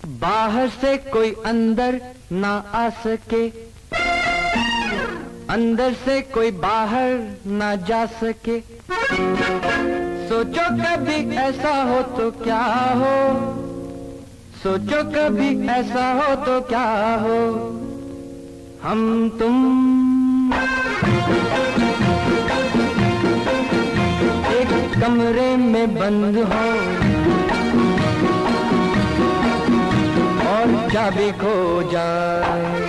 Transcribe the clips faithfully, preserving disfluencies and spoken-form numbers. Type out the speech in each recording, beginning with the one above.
बाहर से कोई अंदर ना आ सके, अंदर से कोई बाहर ना जा सके। सोचो कभी ऐसा हो तो क्या हो, सोचो कभी ऐसा हो तो क्या हो। हम तुम एक कमरे में बंद हो और चाबी खो जाए।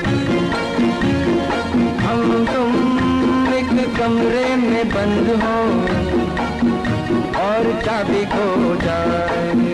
हम तुम एक कमरे में बंद हो और चाबी खो जाए।